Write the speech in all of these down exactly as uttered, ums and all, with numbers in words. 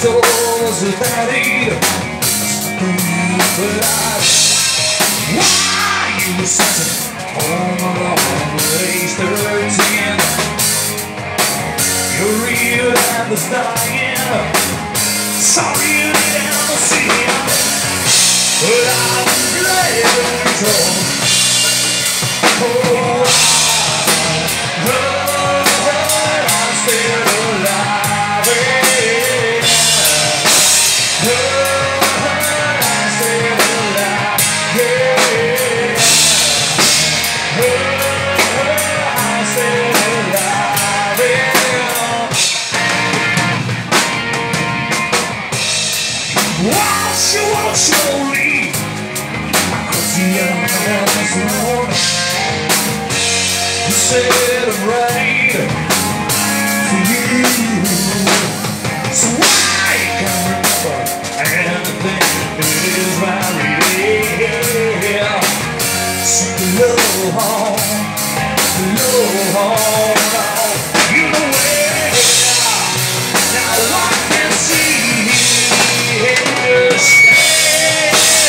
souls without it. But I, why you were sent home alone at age thirteen? You're real and was dying. Sorry you didn't see him, but I'm glad you told. Oh, I, oh, I'm still alive. Oh, I'm still alive. Yeah. Oh, I'm still alive. Yeah. Wash you out slowly across the endless road. You said I'm right for you, so I can remember anything that is right. Yeah. So low home, low home, you know where. Now I can see you stay.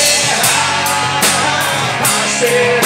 I said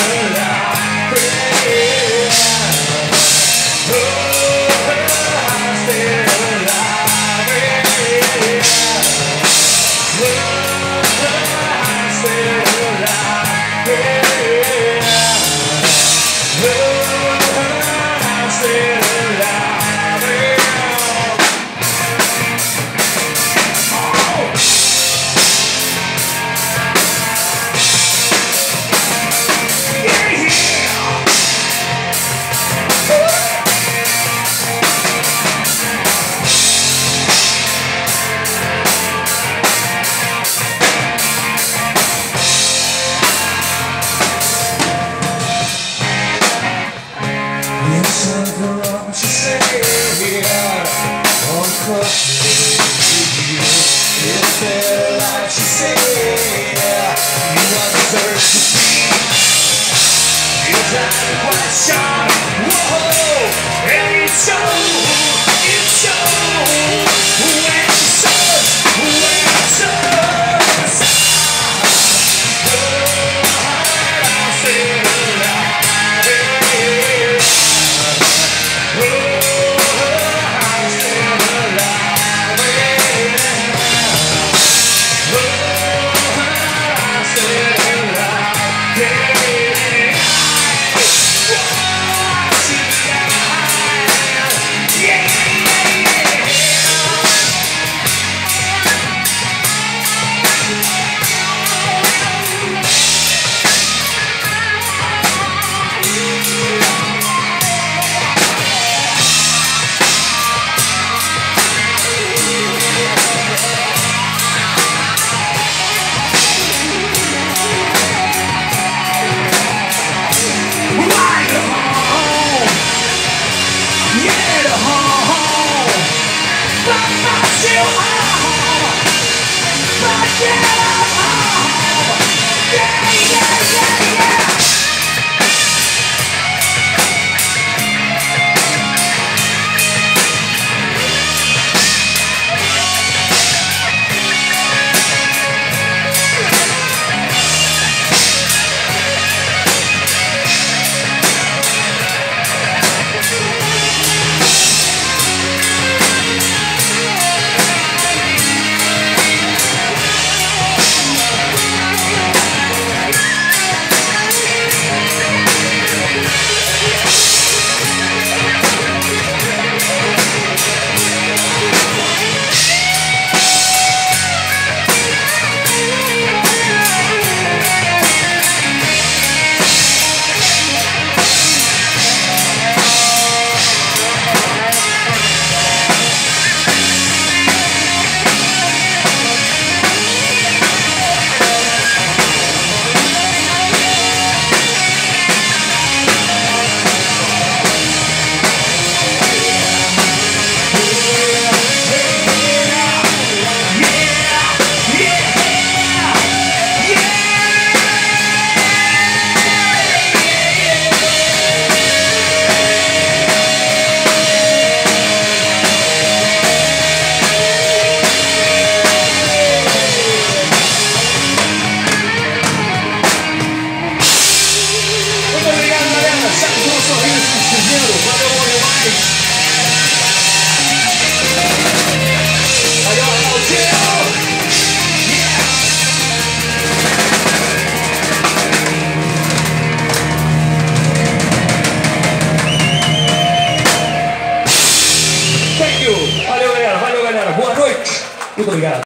Muito obrigado.